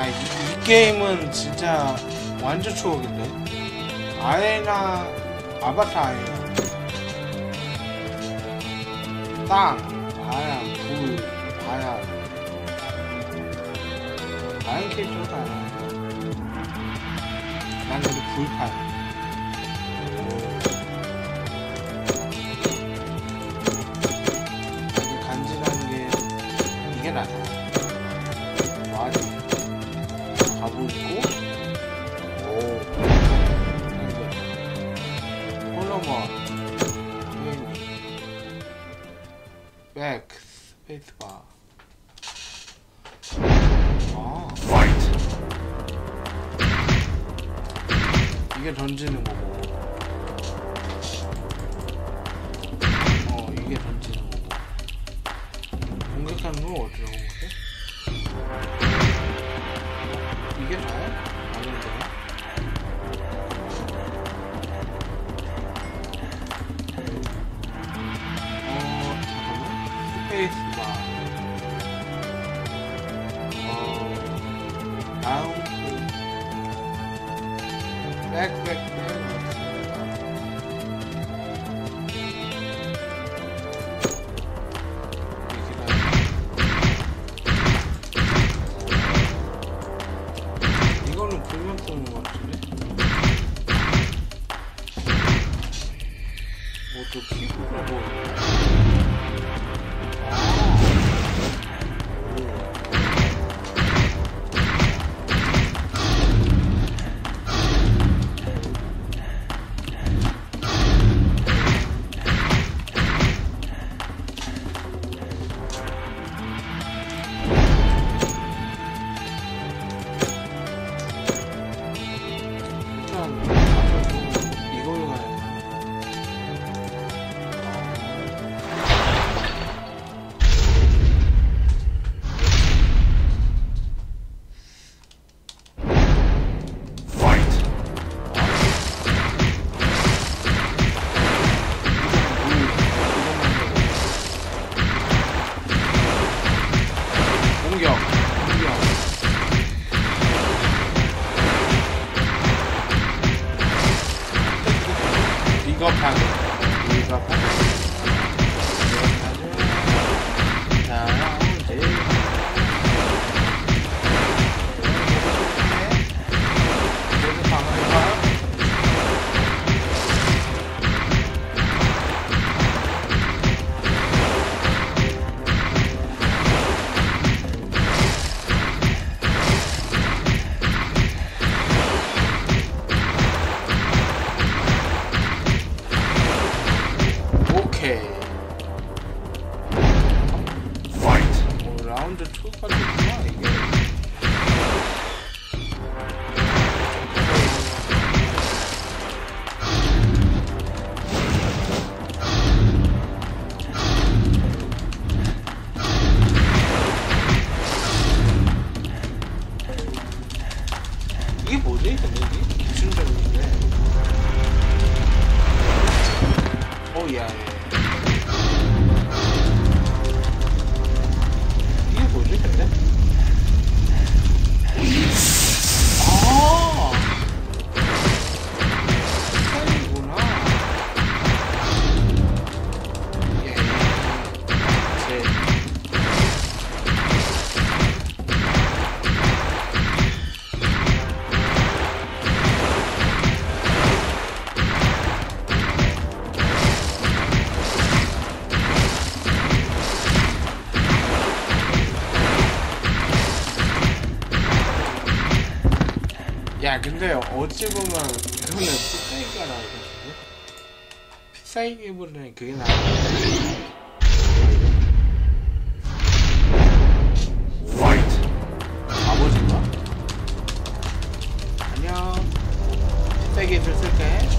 이 게임은 진짜 완전 추억인데. 아레나, 아바타 아레나. 땅, 바람, 불, 바람. 다른 캐릭터가 아니야. 난 그래도 불판. 간지나는 게 이게 나다. 와리 가부 있고, 오, 홀로머, 백, 스페이스바. 아, 이게 던지는 거고. 이게 던지는 거고. 공격하는 건 어디로 온 거지? 이게 다야? 아닌데? 잠깐만. 스페이스바. 다음, 백. 이거는 불면 쏘는 것 같은데? 뭐 또 키보드가 뭐 이걸로 가야 돼. 공격. 비겁하게. 자, 이제 모두 방어해봐. 라운드 2까지 있구나 이게. 이게 뭐지? 근데 이게 기준적인데. 야. 이게 뭐지 근데? 스타일이구나. 예. 야 근데 어찌 보면 이거는 픽사이기가 나올 것 같은데? 픽사이기보다는 그게 나을 것 같은데? 화이트 아버지인가? 안녕. 픽사이기를 쓸게.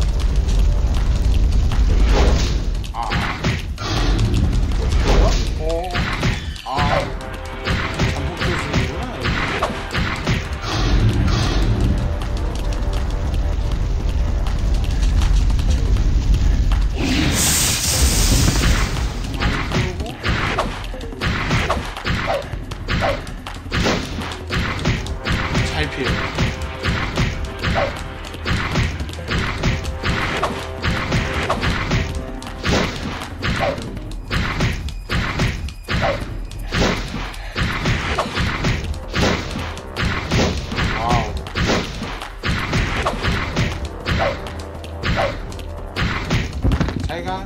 잘 피해. 잘가.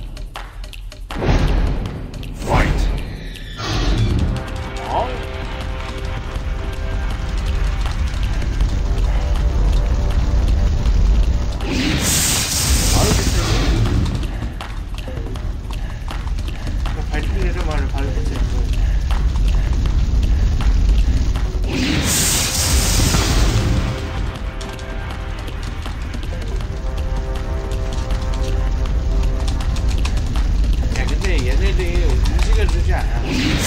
발표를 발표했어. 야, 근데 얘네들이 움직여주지 않아.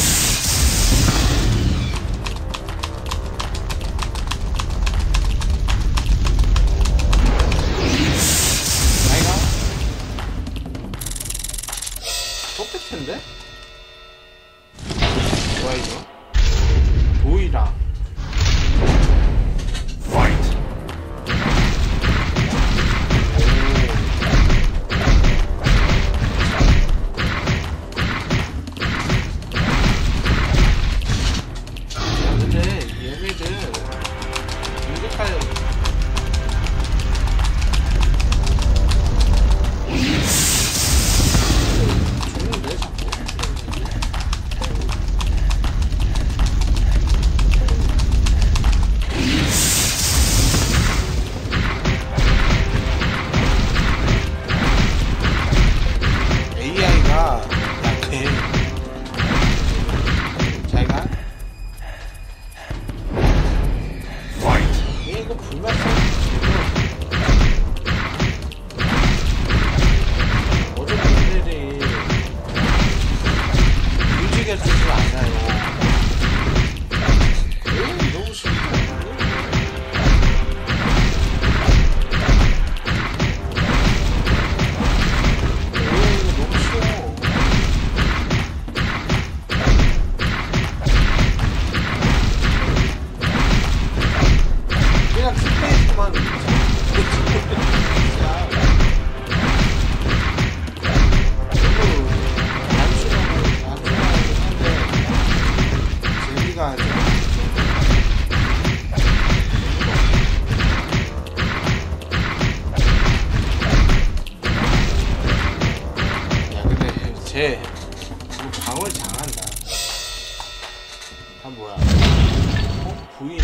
아이가? 똑같은데? 뭐야 이거? 보이라. 쟤 방어를 잘한다. 아 뭐야? 부인.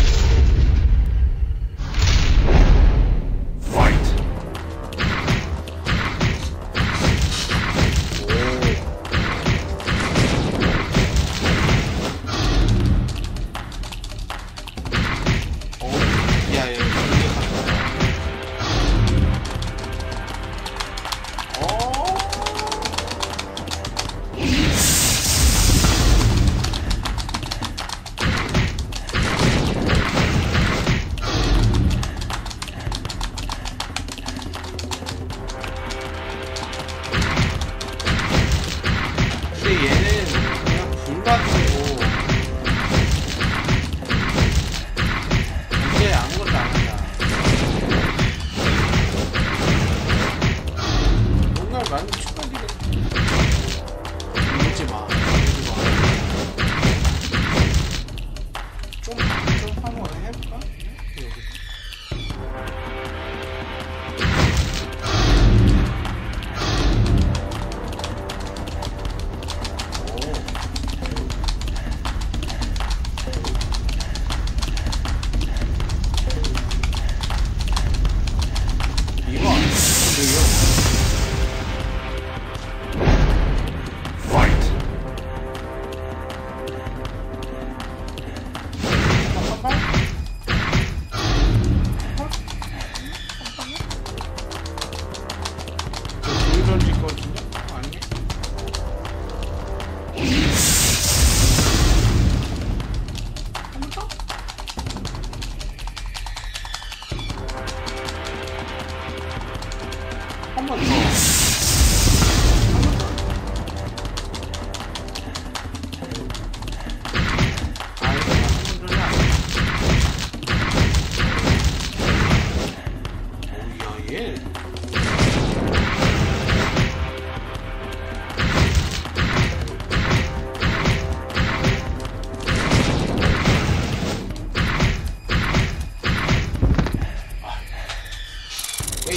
얘는 그냥 불 가지고 이제 아무것도 안 한다. 뭔가 많이 추가되는 이러지 마. 좀 한번 해볼까? 한 번 더. 아, 이거 손들이 안 돼.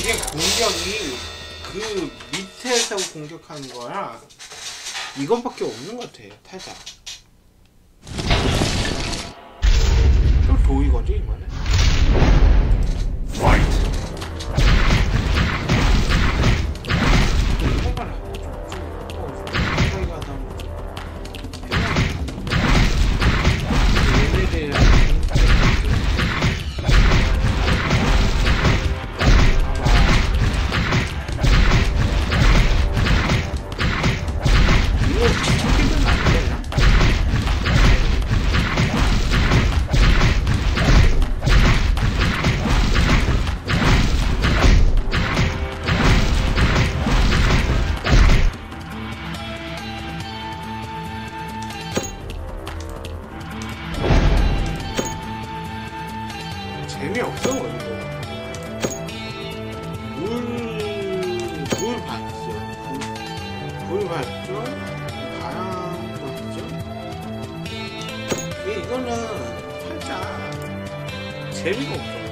이게 공격이 그 밑에서 공격하는 거야. 이것밖에 없는 것 같아. 타자. 또 도이거지 이번에. 재미없어 이거. 물 봤죠. 물 봤죠. 바람도 봤죠. 이거는 살짝 재미가 없어.